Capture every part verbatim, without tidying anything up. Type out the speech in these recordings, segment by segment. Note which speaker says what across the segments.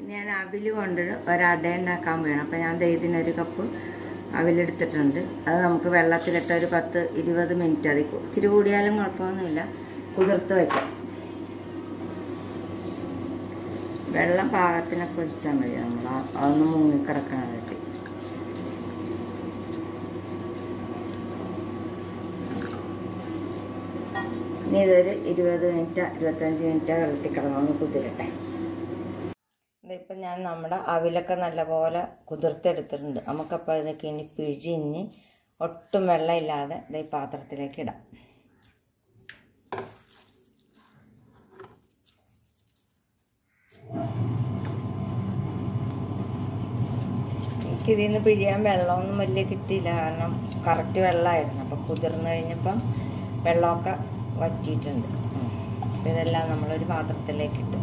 Speaker 1: ഞാൻ അവിൽ കൊണ്ട് ഒരട ഉണ്ടാക്കാൻ വേണം. അപ്പോൾ ഞാൻ ഇതിനൊരു കപ്പ് അവിലെടുത്തിട്ടുണ്ട്. അത് നമുക്ക് വെള്ളത്തിലിട്ട് ഒരു പത്ത് ഇരുപത് മിനിറ്റ് അതി ഇച്ചിരി കൂടിയാലും കുഴപ്പമൊന്നുമില്ല, കുതിർത്ത് വയ്ക്കാം. വെള്ളം പാകത്തിനൊക്കെ ഒഴിച്ചാൽ മതി. നമ്മൾ അതൊന്ന് മുങ്ങിക്കിടക്കണം. വെച്ച് ഇനി ഇതൊരു ഇരുപത് മിനിറ്റ് ഇരുപത്തഞ്ച് മിനിറ്റ് വെള്ളത്തിൽ കിടന്നൊന്ന് കുതിരട്ടെ. ഇതിപ്പോൾ ഞാൻ നമ്മുടെ അവിലൊക്കെ നല്ലപോലെ കുതിർത്തെടുത്തിട്ടുണ്ട്. നമുക്കപ്പോൾ ഇതൊക്കെ ഇനി പിഴിഞ്ഞ് ഒട്ടും വെള്ളമില്ലാതെ ഇത് ഈ പാത്രത്തിലേക്ക് ഇടാം. എനിക്കിതിൽ നിന്ന് പിഴിയാൻ വെള്ളമൊന്നും വലിയ കിട്ടിയില്ല, കാരണം കറക്റ്റ് വെള്ളമായിരുന്നു. അപ്പം കുതിർന്ന് കഴിഞ്ഞപ്പം വെള്ളമൊക്കെ വറ്റിയിട്ടുണ്ട്. അപ്പം ഇതെല്ലാം നമ്മളൊരു പാത്രത്തിലേക്ക് ഇട്ടു.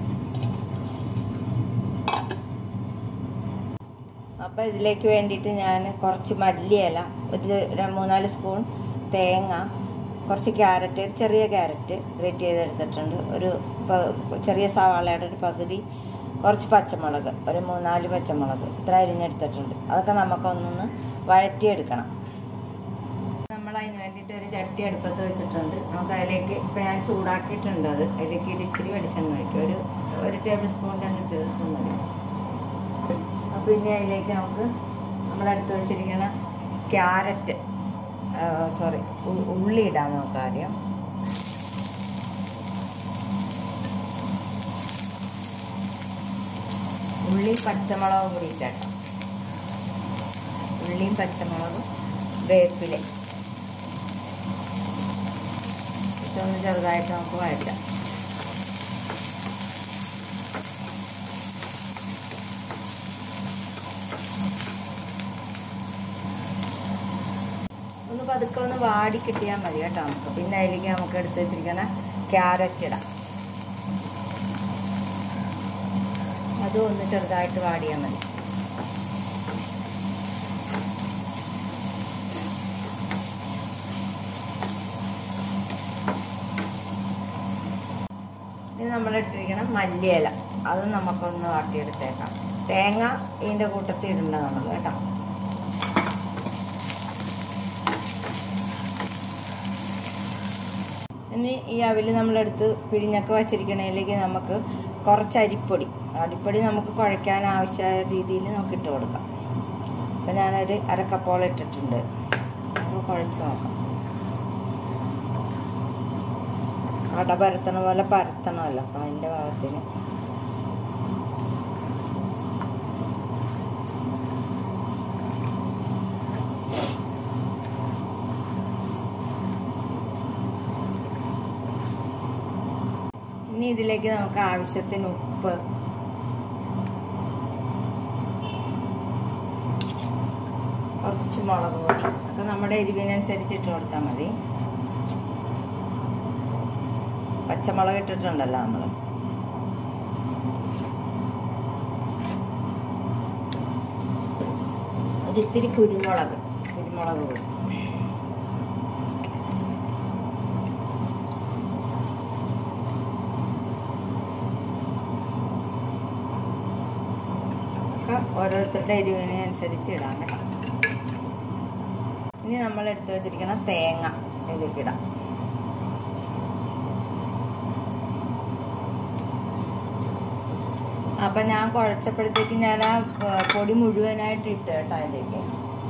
Speaker 1: അപ്പോൾ ഇതിലേക്ക് വേണ്ടിയിട്ട് ഞാൻ കുറച്ച് മല്ലിയില, ഒരു മൂന്നാല് സ്പൂൺ തേങ്ങ, കുറച്ച് ക്യാരറ്റ്, ഒരു ചെറിയ ക്യാരറ്റ് ഗ്രേറ്റ് ചെയ്തെടുത്തിട്ടുണ്ട്, ഒരു ചെറിയ സവാളയുടെ ഒരു പകുതി, കുറച്ച് പച്ചമുളക്, ഒരു മൂന്നാല് പച്ചമുളക് ഇത്ര അരിഞ്ഞെടുത്തിട്ടുണ്ട്. അതൊക്കെ നമുക്കൊന്നൊന്ന് വഴറ്റിയെടുക്കണം. നമ്മളതിന് വേണ്ടിയിട്ട് ഒരു ചട്ടി അടുപ്പത്ത് വെച്ചിട്ടുണ്ട്. നമുക്ക് അതിലേക്ക് ഇപ്പം ഞാൻ ചൂടാക്കിയിട്ടുണ്ട്. അത് അതിലേക്ക് ഒരു ഇച്ചിരി വെളിച്ചെണ്ണ ഒഴിക്കും. ഒരു ഒരു ടേബിൾ സ്പൂൺ രണ്ട് ടേബിൾ സ്പൂൺ മതി. അപ്പോൾ ഇനി അതിലേക്ക് നമുക്ക് നമ്മളെടുത്ത് വെച്ചിരിക്കുന്ന ക്യാരറ്റ് സോറി ഉള്ളി ഇടാം. നമുക്ക് ആദ്യം ഉള്ളി പച്ചമുളകും കൂടി ഇട്ടേക്കാം. ഉള്ളിയും പച്ചമുളകും വേപ്പില ഇതൊന്ന് ചെറുതായിട്ട് നമുക്ക് വഴറ്റാം. ഒന്ന് പതുക്കെ ഒന്ന് വാടി കിട്ടിയാൽ മതി കേട്ടോ നമുക്ക്. പിന്നെ അതിലേക്ക് നമുക്ക് എടുത്ത് വെച്ചിരിക്കുന്ന ക്യാരറ്റ് ഇടാം. അതും ഒന്ന് ചെറുതായിട്ട് വാടിയാൽ മതി. ഇനി നമ്മളിട്ടിരിക്കണം മല്ലിയില, അതും നമുക്കൊന്ന് വാട്ടിയെടുത്തേക്കാം. തേങ്ങ ഇതിൻ്റെ കൂട്ടത്തിൽ ഇടണ്ട നമ്മൾ കേട്ടോ. ഇനി ഈ അവിൽ നമ്മളെടുത്ത് പിഴിഞ്ഞൊക്കെ വച്ചിരിക്കണതിലേക്ക് നമുക്ക് കുറച്ച് അരിപ്പൊടി അരിപ്പൊടി നമുക്ക് കുഴയ്ക്കാൻ ആവശ്യമായ രീതിയിൽ നമുക്ക് ഇട്ട് കൊടുക്കാം. അപ്പം ഞാനൊരു അരക്കപ്പോളം ഇട്ടിട്ടുണ്ട്. നമുക്ക് കുഴച്ച് നോക്കാം. അട പരത്തണ പോലെ പരത്തണമല്ലോ, അപ്പം അതിൻ്റെ ഭാഗത്തിന് ഇനി ഇതിലേക്ക് നമുക്ക് ആവശ്യത്തിന് ഉപ്പ്, കുറച്ച് മുളക് പൊടി ഒക്കെ നമ്മുടെ എരിവിനനുസരിച്ച് ഇട്ട് കൊടുത്താൽ മതി. പച്ചമുളക് ഇട്ടിട്ടുണ്ടല്ലോ നമ്മൾ. ഒരിത്തിരി കുരുമുളക് കുരുമുളക് പൊടി, ഓരോരുത്തരുടെ എരിവിനനുസരിച്ച് ഇടാം കേട്ടോ. ഇനി നമ്മൾ എടുത്ത് വെച്ചിരിക്കുന്ന തേങ്ങ ഇതിലേക്ക് ഇടാം. അപ്പം ഞാൻ കുഴച്ചപ്പോഴത്തേക്ക് ഞാൻ ആ പൊടി മുഴുവനായിട്ട് ഇട്ട് കേട്ടോ അതിലേക്ക്.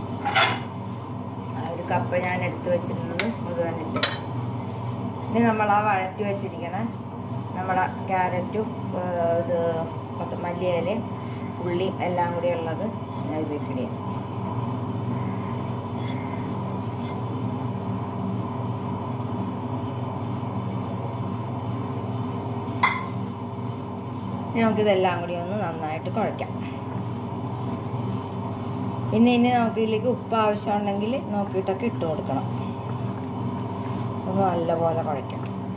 Speaker 1: ഒരു കപ്പ് ഞാൻ എടുത്ത് വെച്ചിരുന്നത് മുഴുവനിട്ട്. ഇനി നമ്മൾ ആ വഴറ്റി വെച്ചിരിക്കണ നമ്മുടെ ക്യാരറ്റും ഇത് മല്ലിയിലയും ഉള്ളിയും എല്ലാം കൂടി ഉള്ളത് ഇതിലേക്ക് ഇടാം. നമുക്കിതെല്ലാം കൂടി ഒന്ന് നന്നായിട്ട് കുഴയ്ക്കാം. പിന്നെ ഇനി നമുക്ക് ഇതിലേക്ക് ഉപ്പ് ആവശ്യമുണ്ടെങ്കിൽ നോക്കിയിട്ടൊക്കെ ഇട്ട് കൊടുക്കണം. ഒന്ന് നല്ലപോലെ കുഴയ്ക്കാം.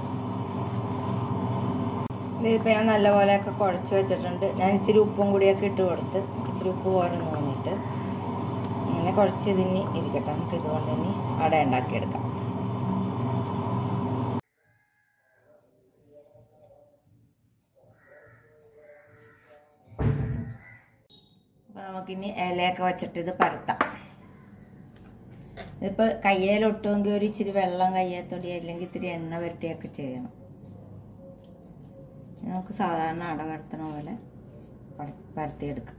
Speaker 1: ഇതിപ്പോൾ ഞാൻ നല്ലപോലെയൊക്കെ കുഴച്ച് വെച്ചിട്ടുണ്ട്. ഞാൻ ഇച്ചിരി ഉപ്പും കൂടിയൊക്കെ ഇട്ട് കൊടുത്ത് ഇച്ചിരി ഉപ്പ് പോലെ തോന്നിയിട്ട് അങ്ങനെ കുഴച്ച് ഇതിന് ഇരിക്കട്ടെ. നമുക്ക് ഇതുകൊണ്ട് ഇനി അട ഉണ്ടാക്കിയെടുക്കാം. നമുക്കിനി ഇലയൊക്കെ വെച്ചിട്ട് ഇത് പരത്താം. ഇതിപ്പോൾ കയ്യേലൊട്ടുമെങ്കിൽ ഒരു ഇച്ചിരി വെള്ളം കയ്യേത്തൊടി അല്ലെങ്കിൽ ഇത്തിരി എണ്ണ വരട്ടിയൊക്കെ ചെയ്യണം. നമുക്ക് സാധാരണ അട പരത്തണ പോലെ പരത്തിയെടുക്കാം.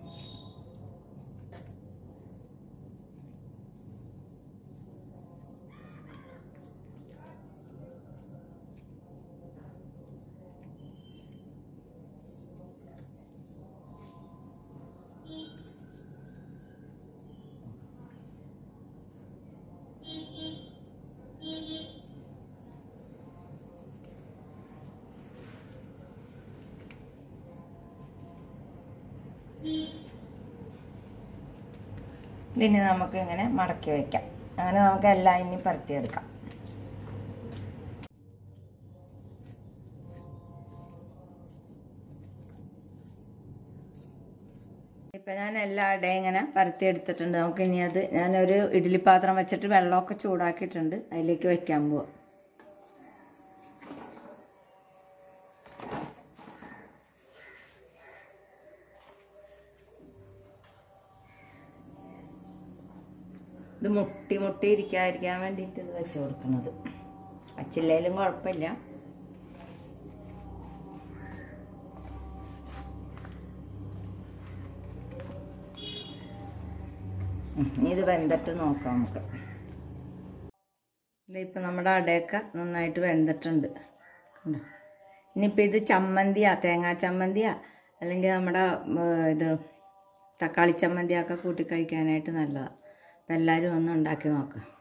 Speaker 1: ഇതിന് നമുക്ക് ഇങ്ങനെ മടക്കി വയ്ക്കാം. അങ്ങനെ നമുക്ക് എല്ലാം ഇനി പരത്തിയെടുക്കാം. ഇപ്പം ഞാൻ എല്ലാ അടയും ഇങ്ങനെ പരത്തിയെടുത്തിട്ടുണ്ട്. നമുക്ക് ഇനി അത് ഞാനൊരു ഇഡ്ഡലി പാത്രം വെച്ചിട്ട് വെള്ളമൊക്കെ ചൂടാക്കിയിട്ടുണ്ട്, അതിലേക്ക് വെക്കാൻ പോവാം. ഇത് മുട്ടി മുട്ടി ഇരിക്കാതിരിക്കാൻ വേണ്ടിയിട്ട് ഇത് വെച്ച് കൊടുക്കുന്നത്. വച്ചില്ലേലും കുഴപ്പമില്ല. ഇനി ഇത് വെന്തിട്ട് നോക്കാം നമുക്ക്. ഇതിപ്പോൾ നമ്മുടെ അടയൊക്കെ നന്നായിട്ട് വെന്തിട്ടുണ്ട്. ഇനിയിപ്പോൾ ഇത് ചമ്മന്തിയാ, തേങ്ങാ ചമ്മന്തിയാ, അല്ലെങ്കിൽ നമ്മുടെ ഇത് തക്കാളി ചമ്മന്തിയൊക്കെ കൂട്ടി കഴിക്കാനായിട്ട് നല്ലതാണ്. അപ്പം എല്ലാവരും ഒന്ന് ഉണ്ടാക്കി നോക്കാം.